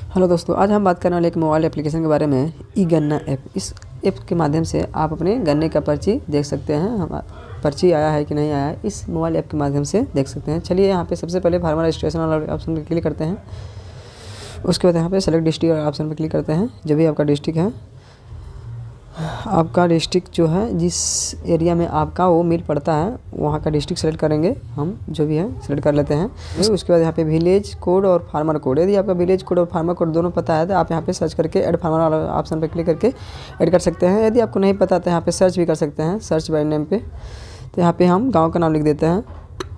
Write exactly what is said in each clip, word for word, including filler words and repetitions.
Hello दोस्तों, आज हम बात करने वाले एक मोबाइल एप्लीकेशन के बारे में, ई गन्ना ऐप। इस ऐप के माध्यम से आप अपने गन्ने का पर्ची देख सकते हैं। हम पर्ची आया है कि नहीं आया है, इस मोबाइल ऐप के माध्यम से देख सकते हैं। चलिए यहाँ पे सबसे पहले फार्मर रजिस्ट्रेशन वाला ऑप्शन पर क्लिक करते हैं। उसके बाद यहाँ पे सेलेक्ट डिस्ट्रिक्ट ऑप्शन पर क्लिक करते हैं। जो भी आपका डिस्ट्रिक्ट है, आपका डिस्ट्रिक्ट जो है जिस एरिया में आपका वो मिल पड़ता है, वहाँ का डिस्ट्रिक्ट सेलेक्ट करेंगे। हम जो भी है सेलेक्ट कर लेते हैं। उसके बाद यहाँ पे विलेज कोड और फार्मर कोड, यदि आपका विलेज कोड और फार्मर कोड दोनों पता है तो आप यहाँ पे सर्च करके ऐड फार्मर वाला ऑप्शन पे क्लिक करके ऐड कर सकते हैं। यदि आपको नहीं पता तो यहाँ पे सर्च भी कर सकते हैं, सर्च बाय नेम पे। तो यहाँ पे हम गाँव का नाम लिख देते हैं।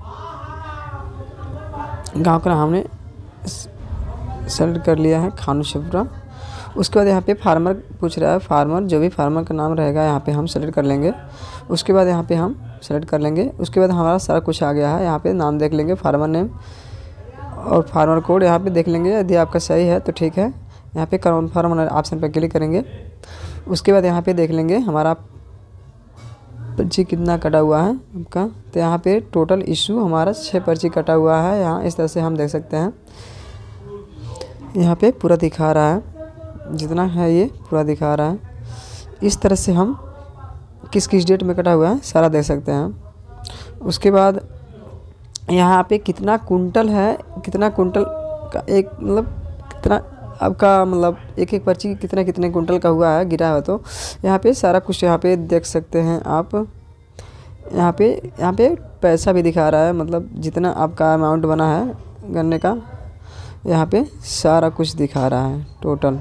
गाँव का नाम हमने सेलेक्ट कर लिया है, खानू शिवरा। उसके बाद यहाँ पे फार्मर पूछ रहा है, फार्मर जो भी फार्मर का नाम रहेगा यहाँ पे हम सेलेक्ट कर लेंगे। उसके बाद यहाँ पे हम सेलेक्ट कर लेंगे। उसके बाद हमारा सारा कुछ आ गया है। यहाँ पे नाम देख लेंगे, फार्मर नेम और फार्मर कोड यहाँ पे देख लेंगे। यदि आपका सही है तो ठीक है। यहाँ पे कन्फर्म ऑप्शन पर क्लिक करेंगे। उसके बाद यहाँ पे देख लेंगे हमारा पर्ची कितना कटा हुआ है आपका। तो यहाँ पे टोटल इशू हमारा छः पर्ची कटा हुआ है। यहाँ इस तरह से हम देख सकते हैं। यहाँ पे पूरा दिखा रहा है, जितना है ये पूरा दिखा रहा है। इस तरह से हम किस किस डेट में कटा हुआ है सारा देख सकते हैं। उसके बाद यहाँ पे कितना कुंटल है, कितना कुंटल का एक मतलब कितना आपका मतलब एक एक पर्ची कितना कितने कुंटल का हुआ है गिरा है, तो यहाँ पे सारा कुछ यहाँ पे देख सकते हैं आप। यहाँ पे यहाँ पे पैसा भी दिखा रहा है, मतलब जितना आपका अमाउंट बना है गन्ने का, यहाँ पे सारा कुछ दिखा रहा है टोटल।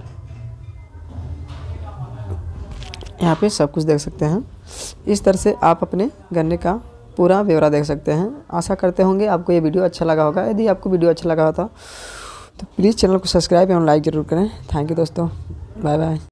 यहाँ पे सब कुछ देख सकते हैं। इस तरह से आप अपने गन्ने का पूरा ब्यौरा देख सकते हैं। आशा करते होंगे आपको ये वीडियो अच्छा लगा होगा। यदि आपको वीडियो अच्छा लगा होता तो प्लीज़ चैनल को सब्सक्राइब एवं लाइक ज़रूर करें। थैंक यू दोस्तों, बाय बाय।